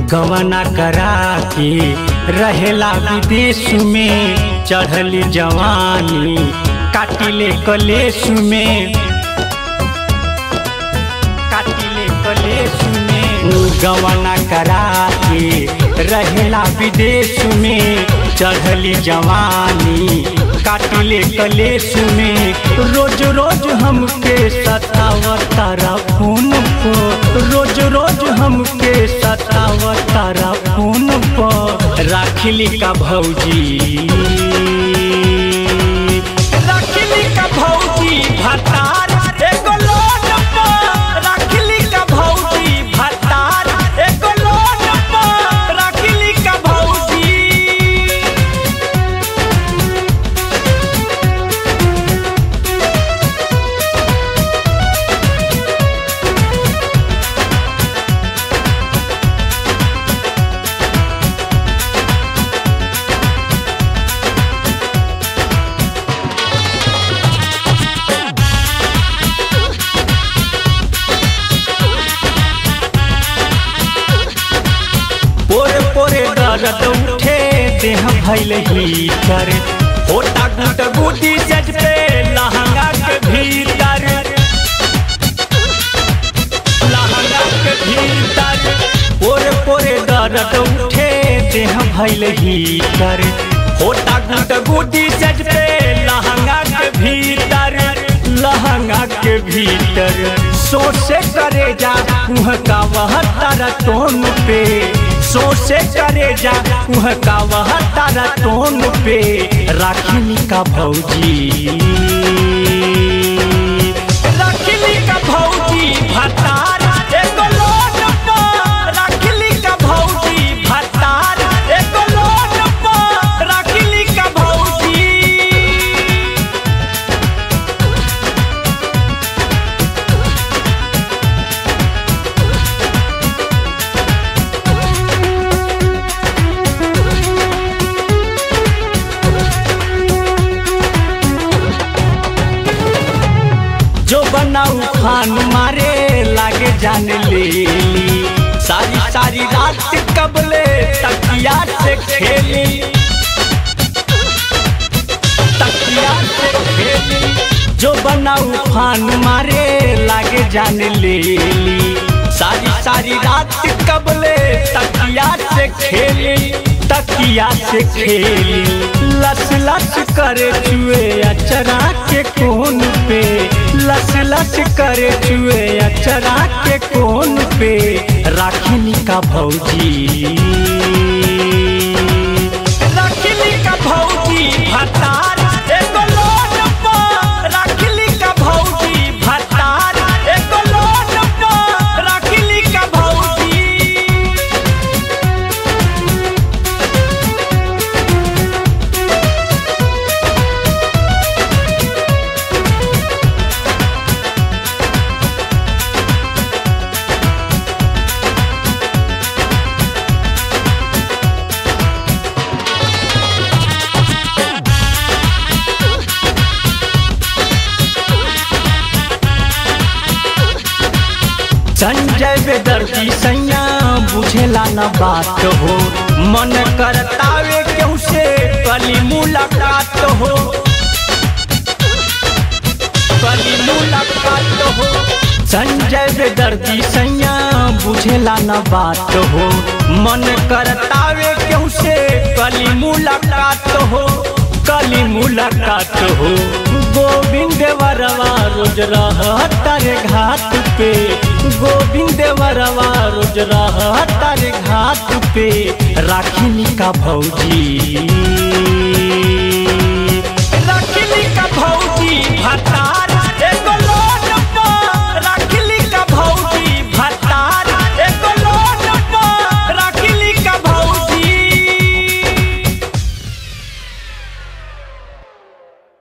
गवना करा के रहेला विदेश में चढ़ली जवानी काटिले कलेश में गवना करा के रहेला विदेश में चढ़ली जवानी काटिले कलेश में रोज रोज हमके सतावतारा फोन पर रोज रोज हमके सतावतारा फोन पर राखिली का भौजी भतार एगो लोन पर राखिली का भौजी भतार एगो लोन पर राखिली का भौजी। दर्द उठे देह भइल हीटर होटा गुट गुटी जज पे लहंगा के भीतर पोरे पोरे दर्द उठे देह भइल हीटर होटा गुट गुटी जज पे लहंगा के भीतर सोचे करे जा का वह तारा टोन पे सोचे करे जा का वह तारा टोन पे राखिली का भौजी भतार एगो लोन पर राखिली का भौजी भतार एगो लोन पर राखिली का भौजी। जो बनाऊ खान मारे लागे जान लेली सारी सारी रात कबले तकिया से खेली जो बनाऊ खान मारे लागे जान लेली सारी सारी रात कबले तकिया से खेली लस लस करे चुए अचरा के कोन पे लस लस करे चुए अचरा के कोन पे राखिली का भौजी भतार एगो लोन पर राखिली का भौजी भतार एगो लोन पर राखिली का भौजी। संजय बेदर्दी सैया बुझेला न बात हो मन करतावे केहू से कली मुलाकात हो संजय बेदर्दी सैया बुझेला न बात हो मन करतावे केहू से कली मुलाकात हो गोविंद वरवा रोज रहता रे घाट पे गोविंद वरवा रोज रहता रे घाट पे राखिली का भौजी